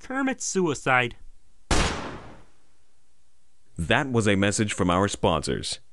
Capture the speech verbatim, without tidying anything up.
Kermit's suicide. That was a message from our sponsors.